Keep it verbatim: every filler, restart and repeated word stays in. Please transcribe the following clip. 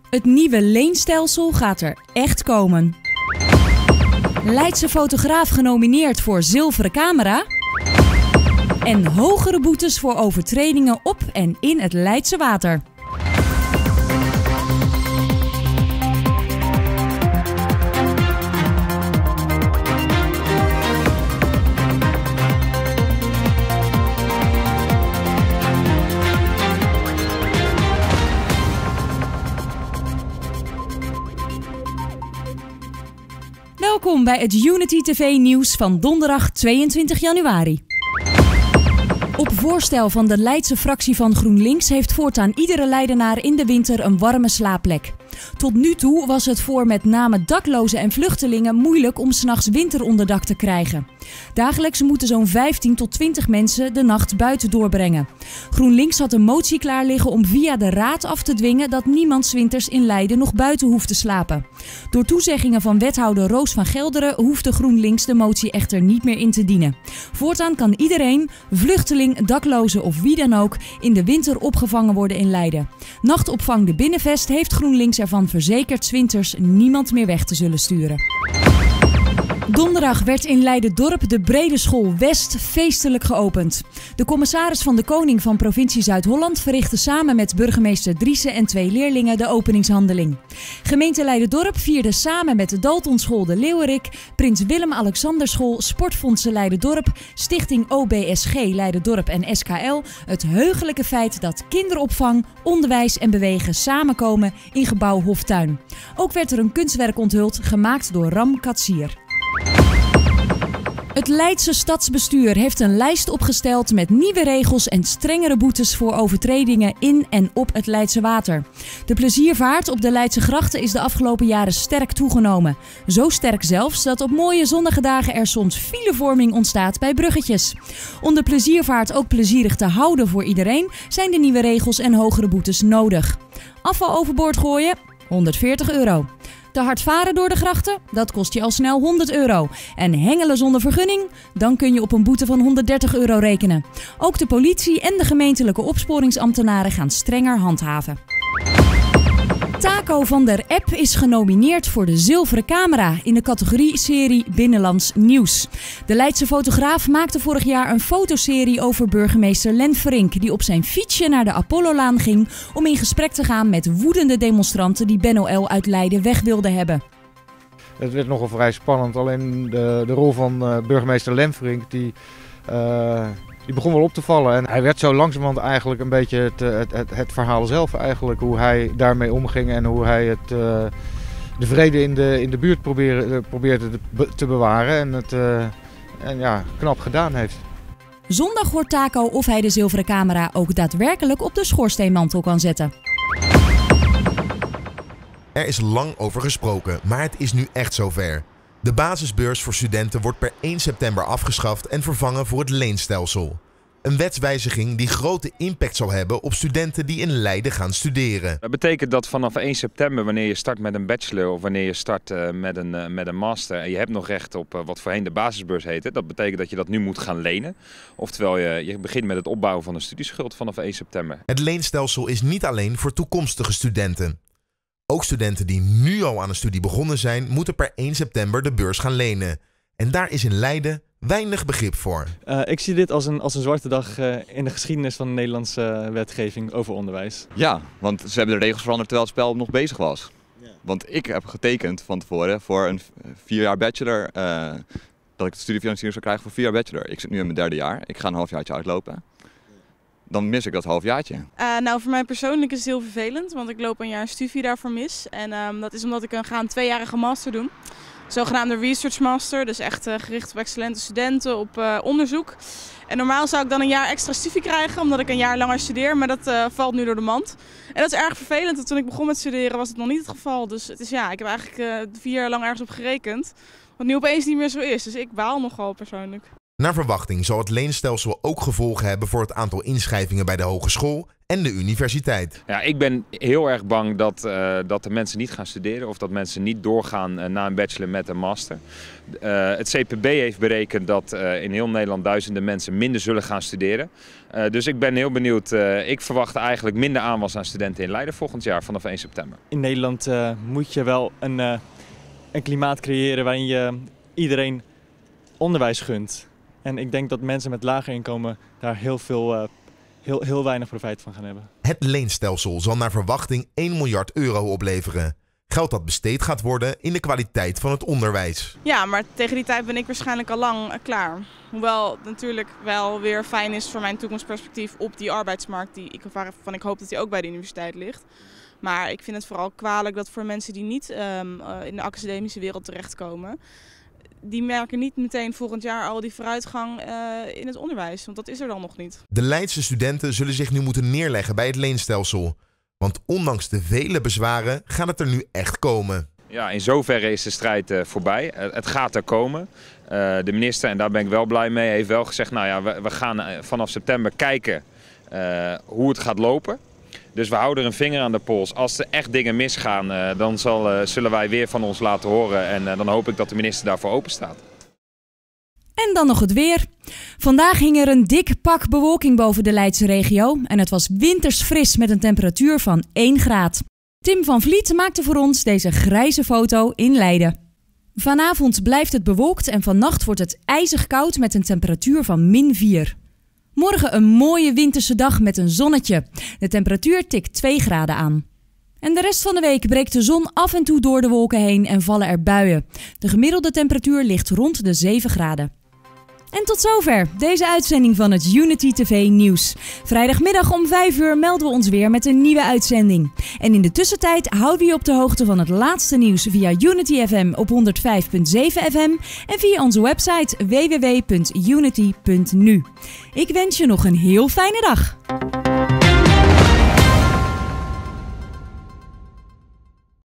Het nieuwe leenstelsel gaat er echt komen. Leidse fotograaf genomineerd voor zilveren camera. En hogere boetes voor overtredingen op en in het Leidse water. Welkom bij het Unity T V nieuws van donderdag tweeëntwintig januari. Op voorstel van de Leidse fractie van GroenLinks heeft voortaan iedere Leidenaar in de winter een warme slaapplek. Tot nu toe was het voor met name daklozen en vluchtelingen moeilijk om 's nachts winteronderdak te krijgen. Dagelijks moeten zo'n vijftien tot twintig mensen de nacht buiten doorbrengen. GroenLinks had een motie klaar liggen om via de raad af te dwingen dat niemand 's winters in Leiden nog buiten hoeft te slapen. Door toezeggingen van wethouder Roos van Gelderen hoefde GroenLinks de motie echter niet meer in te dienen. Voortaan kan iedereen, vluchteling, dakloze of wie dan ook, in de winter opgevangen worden in Leiden. Nachtopvang de Binnenvest heeft GroenLinks ervan verzekerd 's winters niemand meer weg te zullen sturen. Donderdag werd in Leiden-dorp de Brede School West feestelijk geopend. De commissaris van de Koning van provincie Zuid-Holland verrichtte samen met burgemeester Driessen en twee leerlingen de openingshandeling. Gemeente Leiden-dorp vierde samen met de Daltonschool de Leeuwerik, Prins Willem-Alexanderschool, Sportfondsen Leiden-dorp, Stichting O B S G Leiden-dorp en S K L het heugelijke feit dat kinderopvang, onderwijs en bewegen samenkomen in gebouw Hoftuin. Ook werd er een kunstwerk onthuld, gemaakt door Ram Katsier. Het Leidse stadsbestuur heeft een lijst opgesteld met nieuwe regels en strengere boetes voor overtredingen in en op het Leidse water. De pleziervaart op de Leidse grachten is de afgelopen jaren sterk toegenomen. Zo sterk zelfs dat op mooie zonnige dagen er soms filevorming ontstaat bij bruggetjes. Om de pleziervaart ook plezierig te houden voor iedereen zijn de nieuwe regels en hogere boetes nodig. Afval overboord gooien? honderdveertig euro. Te hard varen door de grachten? Dat kost je al snel honderd euro. En hengelen zonder vergunning? Dan kun je op een boete van honderddertig euro rekenen. Ook de politie en de gemeentelijke opsporingsambtenaren gaan strenger handhaven. Taco van der Ep is genomineerd voor de zilveren camera in de categorie serie Binnenlands Nieuws. De Leidse fotograaf maakte vorig jaar een fotoserie over burgemeester Len Verink, die op zijn fietsje naar de Apollolaan ging om in gesprek te gaan met woedende demonstranten die Ben O L uit Leiden weg wilden hebben. Het werd nogal vrij spannend, alleen de, de rol van uh, burgemeester Len Verink die... Uh... Die begon wel op te vallen en hij werd zo langzamerhand eigenlijk een beetje het, het, het, het verhaal zelf eigenlijk. Hoe hij daarmee omging en hoe hij het, uh, de vrede in de, in de buurt probeerde, probeerde te, te bewaren en het uh, en ja, knap gedaan heeft. Zondag hoort Taco of hij de zilveren camera ook daadwerkelijk op de schoorsteenmantel kan zetten. Er is lang over gesproken, maar het is nu echt zover. De basisbeurs voor studenten wordt per één september afgeschaft en vervangen voor het leenstelsel. Een wetswijziging die grote impact zal hebben op studenten die in Leiden gaan studeren. Dat betekent dat vanaf één september, wanneer je start met een bachelor of wanneer je start uh, met, een, uh, met een master en je hebt nog recht op uh, wat voorheen de basisbeurs heette, dat betekent dat je dat nu moet gaan lenen. Oftewel je, je begint met het opbouwen van een studieschuld vanaf één september. Het leenstelsel is niet alleen voor toekomstige studenten. Ook studenten die nu al aan een studie begonnen zijn, moeten per één september de beurs gaan lenen. En daar is in Leiden weinig begrip voor. Uh, ik zie dit als een, als een zwarte dag uh, in de geschiedenis van de Nederlandse uh, wetgeving over onderwijs. Ja, want ze hebben de regels veranderd terwijl het spel nog bezig was. Ja. Want ik heb getekend van tevoren voor een vier jaar bachelor, uh, dat ik de studiefinanciering zou krijgen voor vier jaar bachelor. Ik zit nu in mijn derde jaar, ik ga een halfjaartje uitlopen. Dan mis ik dat halfjaartje. Uh, nou, voor mij persoonlijk is het heel vervelend, want ik loop een jaar studie daarvoor mis. En um, dat is omdat ik een, ga een tweejarige master doen. Zogenaamde research master, dus echt uh, gericht op excellente studenten, op uh, onderzoek. En normaal zou ik dan een jaar extra studie krijgen, omdat ik een jaar langer studeer, maar dat uh, valt nu door de mand. En dat is erg vervelend, want toen ik begon met studeren was het nog niet het geval. Dus het is, ja, ik heb eigenlijk uh, vier jaar lang ergens op gerekend, wat nu opeens niet meer zo is. Dus ik baal nogal persoonlijk. Naar verwachting zal het leenstelsel ook gevolgen hebben voor het aantal inschrijvingen bij de hogeschool en de universiteit. Ja, ik ben heel erg bang dat, uh, dat de mensen niet gaan studeren of dat mensen niet doorgaan uh, na een bachelor met een master. Uh, het C P B heeft berekend dat uh, in heel Nederland duizenden mensen minder zullen gaan studeren. Uh, dus ik ben heel benieuwd. Uh, ik verwacht eigenlijk minder aanwas aan studenten in Leiden volgend jaar vanaf één september. In Nederland uh, moet je wel een, uh, een klimaat creëren waarin je iedereen onderwijs gunt. En ik denk dat mensen met lager inkomen daar heel, veel, uh, heel, heel weinig profijt van gaan hebben. Het leenstelsel zal naar verwachting één miljard euro opleveren. Geld dat besteed gaat worden in de kwaliteit van het onderwijs. Ja, maar tegen die tijd ben ik waarschijnlijk al lang uh, klaar. Hoewel het natuurlijk wel weer fijn is voor mijn toekomstperspectief op die arbeidsmarkt, die ik, waarvan ik hoop dat die ook bij de universiteit ligt. Maar ik vind het vooral kwalijk dat voor mensen die niet um, uh, in de academische wereld terechtkomen, die merken niet meteen volgend jaar al die vooruitgang uh, in het onderwijs, want dat is er dan nog niet. De Leidse studenten zullen zich nu moeten neerleggen bij het leenstelsel. Want ondanks de vele bezwaren gaat het er nu echt komen. Ja, in zoverre is de strijd uh, voorbij. Uh, het gaat er komen. Uh, de minister, en daar ben ik wel blij mee, heeft wel gezegd, nou ja, we, we gaan uh, vanaf september kijken uh, hoe het gaat lopen. Dus we houden er een vinger aan de pols. Als er echt dingen misgaan, uh, dan zal, uh, zullen wij weer van ons laten horen. En uh, dan hoop ik dat de minister daarvoor open staat. En dan nog het weer. Vandaag hing er een dik pak bewolking boven de Leidse regio. En het was winters fris met een temperatuur van één graad. Tim van Vliet maakte voor ons deze grijze foto in Leiden. Vanavond blijft het bewolkt en vannacht wordt het ijzig koud met een temperatuur van min vier. Morgen een mooie winterse dag met een zonnetje. De temperatuur tikt twee graden aan. En de rest van de week breekt de zon af en toe door de wolken heen en vallen er buien. De gemiddelde temperatuur ligt rond de zeven graden. En tot zover deze uitzending van het Unity T V Nieuws. Vrijdagmiddag om vijf uur melden we ons weer met een nieuwe uitzending. En in de tussentijd houden we je op de hoogte van het laatste nieuws via Unity F M op honderd vijf komma zeven F M en via onze website w w w punt unity punt n u. Ik wens je nog een heel fijne dag.